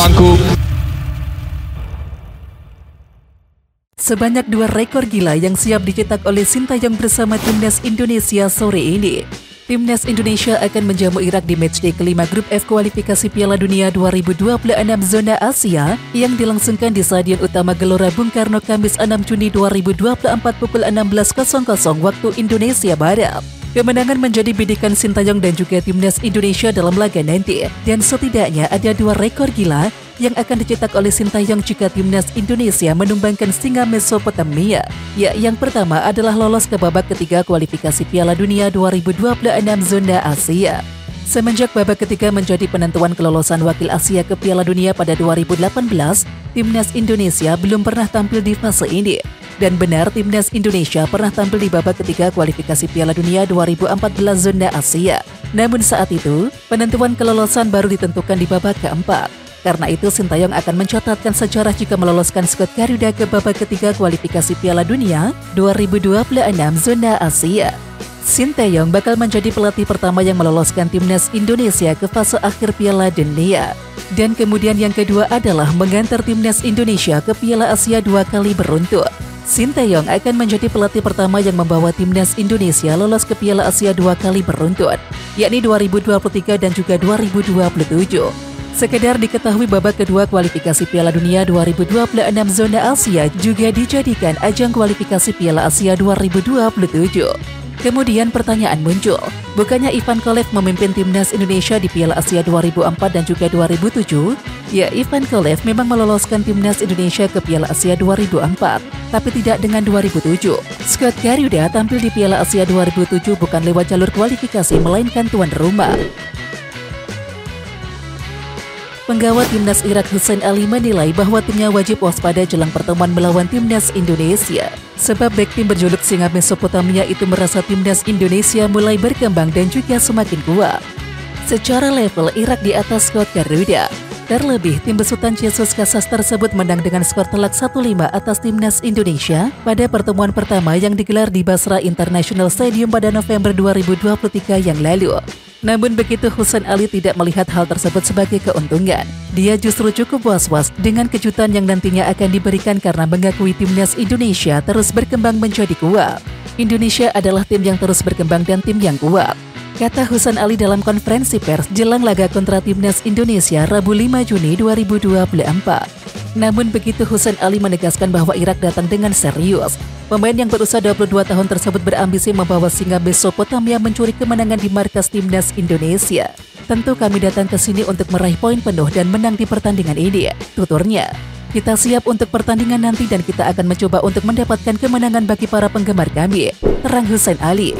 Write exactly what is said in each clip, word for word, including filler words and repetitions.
pangku. Sebanyak dua rekor gila yang siap dicetak oleh Sintayong bersama Timnas Indonesia sore ini. Timnas Indonesia akan menjamu Irak di matchday kelima grup F kualifikasi Piala Dunia dua ribu dua puluh enam zona Asia yang dilangsungkan di Stadion Utama Gelora Bung Karno Kamis enam Juni dua ribu dua puluh empat pukul enam belas waktu Indonesia Barat. Kemenangan menjadi bidikan Sintayong dan juga Timnas Indonesia dalam laga nanti, dan setidaknya ada dua rekor gila yang akan dicetak oleh Sintayong jika Timnas Indonesia menumbangkan Singa Mesopotamia. Ya, yang pertama adalah lolos ke babak ketiga kualifikasi Piala Dunia dua ribu dua puluh enam zona Asia. Semenjak babak ketiga menjadi penentuan kelolosan wakil Asia ke Piala Dunia pada dua ribu delapan belas, Timnas Indonesia belum pernah tampil di fase ini. Dan benar, Timnas Indonesia pernah tampil di babak ketiga kualifikasi Piala Dunia dua ribu empat belas zona Asia. Namun saat itu, penentuan kelolosan baru ditentukan di babak keempat. Karena itu, Sintayong akan mencatatkan sejarah jika meloloskan skuad Garuda ke babak ketiga kualifikasi Piala Dunia dua ribu dua puluh enam zona Asia. Sintayong bakal menjadi pelatih pertama yang meloloskan Timnas Indonesia ke fase akhir Piala Dunia. Dan kemudian yang kedua adalah mengantar Timnas Indonesia ke Piala Asia dua kali beruntun. Sintayong akan menjadi pelatih pertama yang membawa Timnas Indonesia lolos ke Piala Asia dua kali beruntun, yakni dua ribu dua puluh tiga dan juga dua ribu dua puluh tujuh. Sekedar diketahui, babak kedua kualifikasi Piala Dunia dua ribu dua puluh enam zona Asia juga dijadikan ajang kualifikasi Piala Asia dua ribu dua puluh tujuh. Kemudian pertanyaan muncul, bukannya Ivan Kolev memimpin Timnas Indonesia di Piala Asia dua ribu empat dan juga dua ribu tujuh? Ya, Ivan Kolev memang meloloskan Timnas Indonesia ke Piala Asia dua ribu empat, tapi tidak dengan dua ribu tujuh. Skuad Garuda tampil di Piala Asia dua ribu tujuh bukan lewat jalur kualifikasi, melainkan tuan rumah. Penggawa Timnas Irak Hussein Ali menilai bahwa timnya wajib waspada jelang pertemuan melawan Timnas Indonesia. Sebab bek tim berjuluk Singa Mesopotamia itu merasa Timnas Indonesia mulai berkembang dan juga semakin kuat. Secara level, Irak di atas skuad Garuda. Terlebih, tim besutan Jesus Casas tersebut menang dengan skor telak satu lima atas Timnas Indonesia pada pertemuan pertama yang digelar di Basra International Stadium pada November dua ribu dua puluh tiga yang lalu. Namun begitu, Hussein Ali tidak melihat hal tersebut sebagai keuntungan. Dia justru cukup was-was dengan kejutan yang nantinya akan diberikan karena mengakui Timnas Indonesia terus berkembang menjadi kuat. Indonesia adalah tim yang terus berkembang dan tim yang kuat, kata Hussein Ali dalam konferensi pers jelang laga kontra Timnas Indonesia Rabu lima Juni dua ribu dua puluh empat. Namun begitu, Hussein Ali menegaskan bahwa Irak datang dengan serius. Pemain yang berusia dua puluh dua tahun tersebut berambisi membawa Singa Mesopotamia mencuri kemenangan di markas Timnas Indonesia. Tentu kami datang ke sini untuk meraih poin penuh dan menang di pertandingan ini, tuturnya. Kita siap untuk pertandingan nanti dan kita akan mencoba untuk mendapatkan kemenangan bagi para penggemar kami, terang Hussein Ali.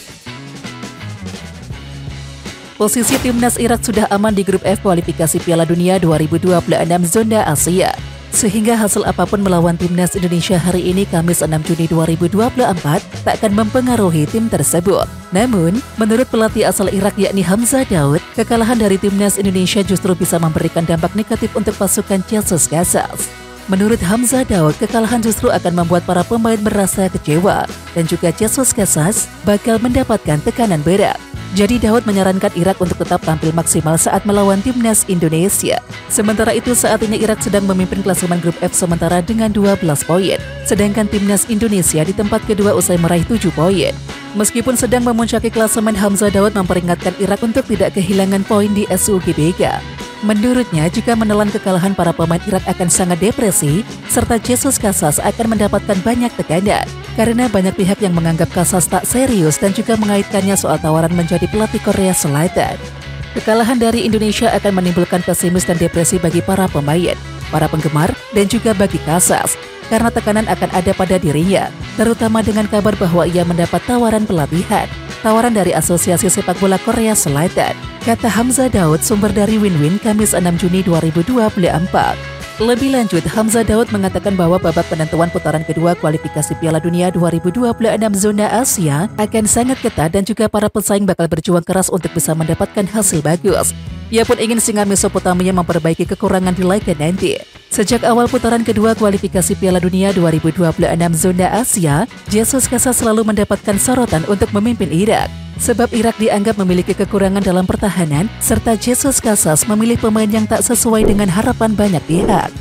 Posisi Timnas Irak sudah aman di grup F kualifikasi Piala Dunia dua ribu dua puluh enam zona Asia. Sehingga hasil apapun melawan Timnas Indonesia hari ini Kamis enam Juni dua ribu dua puluh empat tak akan mempengaruhi tim tersebut. Namun, menurut pelatih asal Irak yakni Hamzah Daud, kekalahan dari Timnas Indonesia justru bisa memberikan dampak negatif untuk pasukan Jesus Casas. Menurut Hamzah Daud, kekalahan justru akan membuat para pemain merasa kecewa dan juga Jesus Casas bakal mendapatkan tekanan berat. Jadi Daud menyarankan Irak untuk tetap tampil maksimal saat melawan Timnas Indonesia. Sementara itu, saat ini Irak sedang memimpin klasemen grup F sementara dengan dua belas poin. Sedangkan Timnas Indonesia di tempat kedua usai meraih tujuh poin. Meskipun sedang memuncaki klasemen, Hamzah Daud memperingatkan Irak untuk tidak kehilangan poin di S U G B K. Menurutnya, jika menelan kekalahan, para pemain Irak akan sangat depresi, serta Jesus Casas akan mendapatkan banyak tekanan. Karena banyak pihak yang menganggap Casas tak serius dan juga mengaitkannya soal tawaran menjadi pelatih Korea Selatan. Kekalahan dari Indonesia akan menimbulkan pesimis dan depresi bagi para pemain, para penggemar, dan juga bagi Casas. Karena tekanan akan ada pada dirinya, terutama dengan kabar bahwa ia mendapat tawaran pelatihan. Tawaran dari Asosiasi Sepak Bola Korea Selatan, kata Hamzah Daud, sumber dari Win-Win Kamis enam Juni dua ribu dua puluh empat. Lebih lanjut, Hamzah Daud mengatakan bahwa babak penentuan putaran kedua kualifikasi Piala Dunia dua ribu dua puluh enam zona Asia akan sangat ketat dan juga para pesaing bakal berjuang keras untuk bisa mendapatkan hasil bagus. Ia pun ingin Singa Mesopotamia memperbaiki kekurangan di laga nanti. Sejak awal putaran kedua kualifikasi Piala Dunia dua ribu dua puluh enam zona Asia, Jesus Casas selalu mendapatkan sorotan untuk memimpin Irak. Sebab Irak dianggap memiliki kekurangan dalam pertahanan, serta Jesus Casas memilih pemain yang tak sesuai dengan harapan banyak pihak.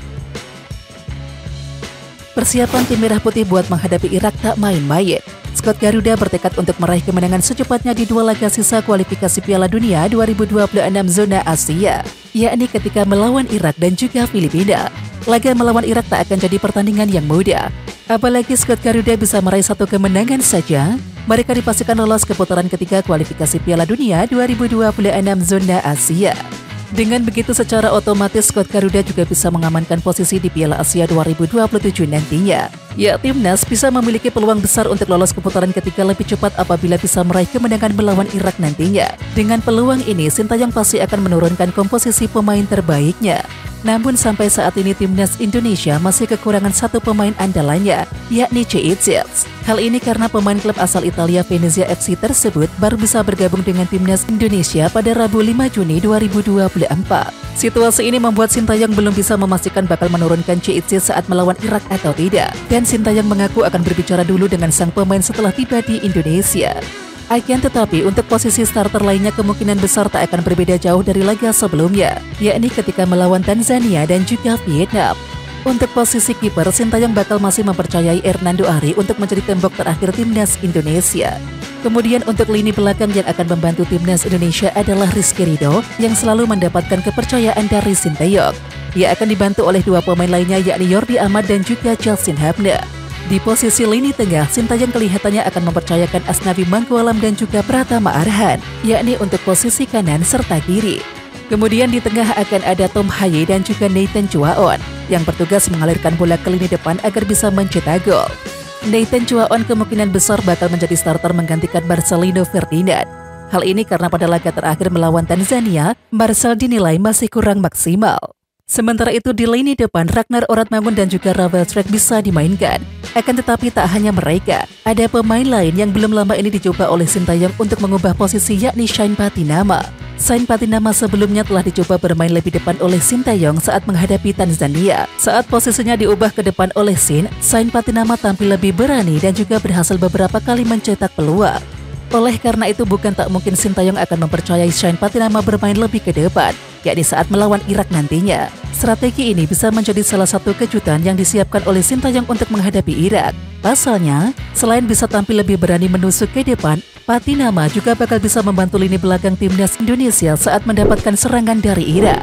Persiapan tim Merah Putih buat menghadapi Irak tak main-main. Skuad Garuda bertekad untuk meraih kemenangan secepatnya di dua laga sisa kualifikasi Piala Dunia dua ribu dua puluh enam zona Asia, yakni ketika melawan Irak dan juga Filipina. Laga melawan Irak tak akan jadi pertandingan yang mudah. Apalagi skuad Garuda bisa meraih satu kemenangan saja, mereka dipastikan lolos ke putaran ketiga kualifikasi Piala Dunia dua ribu dua puluh enam zona Asia. Dengan begitu secara otomatis skuad Garuda juga bisa mengamankan posisi di Piala Asia dua ribu dua puluh tujuh nantinya. Ya, timnas bisa memiliki peluang besar untuk lolos ke putaran ketiga lebih cepat apabila bisa meraih kemenangan melawan Irak nantinya. Dengan peluang ini, Sintayong pasti akan menurunkan komposisi pemain terbaiknya. Namun sampai saat ini timnas Indonesia masih kekurangan satu pemain andalannya, yakni Ceicic. Hal ini karena pemain klub asal Italia Venezia F C tersebut baru bisa bergabung dengan timnas Indonesia pada Rabu lima Juni dua ribu dua puluh empat. Situasi ini membuat Sintayong belum bisa memastikan bakal menurunkan Ceicic saat melawan Irak atau tidak. Dan Sintayong mengaku akan berbicara dulu dengan sang pemain setelah tiba di Indonesia. Akan tetapi untuk posisi starter lainnya kemungkinan besar tak akan berbeda jauh dari laga sebelumnya, yakni ketika melawan Tanzania dan juga Vietnam. Untuk posisi kiper, Sintayong bakal masih mempercayai Hernando Ari untuk menjadi tembok terakhir timnas Indonesia. Kemudian untuk lini belakang yang akan membantu timnas Indonesia adalah Rizky Ridho yang selalu mendapatkan kepercayaan dari Sintayong. Ia akan dibantu oleh dua pemain lainnya yakni Jordi Amat dan juga Justin Hubner. Di posisi lini tengah, Sintayong kelihatannya akan mempercayakan Asnawi Mangkualam dan juga Pratama Arhan, yakni untuk posisi kanan serta kiri. Kemudian di tengah akan ada Tom Haye dan juga Nathan Chuaon, yang bertugas mengalirkan bola ke lini depan agar bisa mencetak gol. Nathan Chuaon kemungkinan besar bakal menjadi starter menggantikan Marcelino Ferdinand. Hal ini karena pada laga terakhir melawan Tanzania, Marcel dinilai masih kurang maksimal. Sementara itu di lini depan, Ragnar Oratmangun dan juga Ravel Struijk bisa dimainkan. Akan tetapi tak hanya mereka, ada pemain lain yang belum lama ini dicoba oleh Sintayong untuk mengubah posisi yakni Shane Patinama. Shane Patinama sebelumnya telah dicoba bermain lebih depan oleh Sintayong saat menghadapi Tanzania. Saat posisinya diubah ke depan oleh Sin, Shane Patinama tampil lebih berani dan juga berhasil beberapa kali mencetak peluang. Oleh karena itu bukan tak mungkin Sintayong akan mempercayai Shane Patinama bermain lebih ke depan, yakni saat melawan Irak nantinya. Strategi ini bisa menjadi salah satu kejutan yang disiapkan oleh Sintayong untuk menghadapi Irak. Pasalnya, selain bisa tampil lebih berani menusuk ke depan, Patinama juga bakal bisa membantu lini belakang timnas Indonesia saat mendapatkan serangan dari Irak.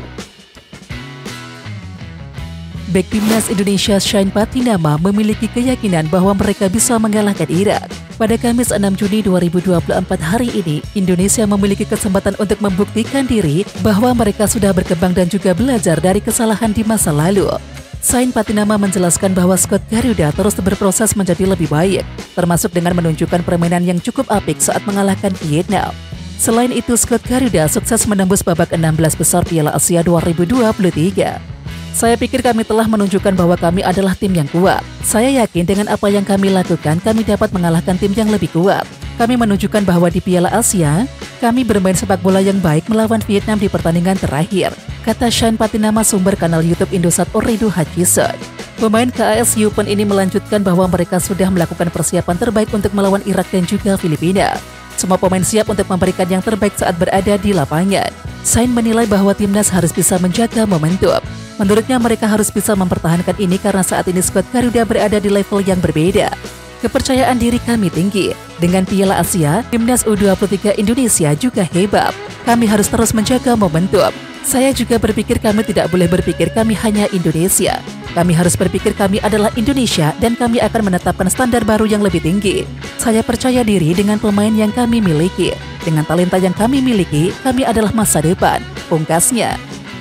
Bek timnas Indonesia Shane Patinama memiliki keyakinan bahwa mereka bisa mengalahkan Irak. Pada Kamis enam Juni dua ribu dua puluh empat hari ini, Indonesia memiliki kesempatan untuk membuktikan diri bahwa mereka sudah berkembang dan juga belajar dari kesalahan di masa lalu. Shane Patinama menjelaskan bahwa skuad Garuda terus berproses menjadi lebih baik, termasuk dengan menunjukkan permainan yang cukup apik saat mengalahkan Vietnam. Selain itu, skuad Garuda sukses menembus babak enam belas besar Piala Asia dua ribu dua puluh tiga. Saya pikir kami telah menunjukkan bahwa kami adalah tim yang kuat. Saya yakin dengan apa yang kami lakukan, kami dapat mengalahkan tim yang lebih kuat. Kami menunjukkan bahwa di Piala Asia, kami bermain sepak bola yang baik melawan Vietnam di pertandingan terakhir, kata Shane Patinama sumber kanal YouTube Indosat Oridu Hutchison. Pemain K A S Yupen ini melanjutkan bahwa mereka sudah melakukan persiapan terbaik untuk melawan Irak dan juga Filipina. Semua pemain siap untuk memberikan yang terbaik saat berada di lapangan. Shane menilai bahwa timnas harus bisa menjaga momentum. Menurutnya mereka harus bisa mempertahankan ini karena saat ini skuad Garuda berada di level yang berbeda. Kepercayaan diri kami tinggi. Dengan Piala Asia, timnas U dua puluh tiga Indonesia juga hebat. Kami harus terus menjaga momentum. Saya juga berpikir kami tidak boleh berpikir kami hanya Indonesia. Kami harus berpikir kami adalah Indonesia dan kami akan menetapkan standar baru yang lebih tinggi. Saya percaya diri dengan pemain yang kami miliki. Dengan talenta yang kami miliki, kami adalah masa depan, pungkasnya.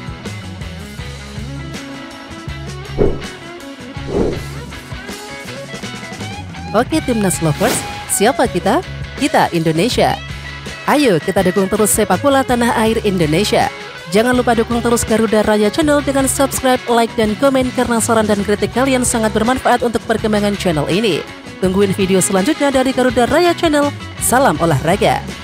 Oke Timnas Lovers, siapa kita? Kita Indonesia. Ayo kita dukung terus sepak bola tanah air Indonesia. Jangan lupa dukung terus Garuda Raya Channel dengan subscribe, like, dan komen karena saran dan kritik kalian sangat bermanfaat untuk perkembangan channel ini. Tungguin video selanjutnya dari Garuda Raya Channel. Salam olahraga.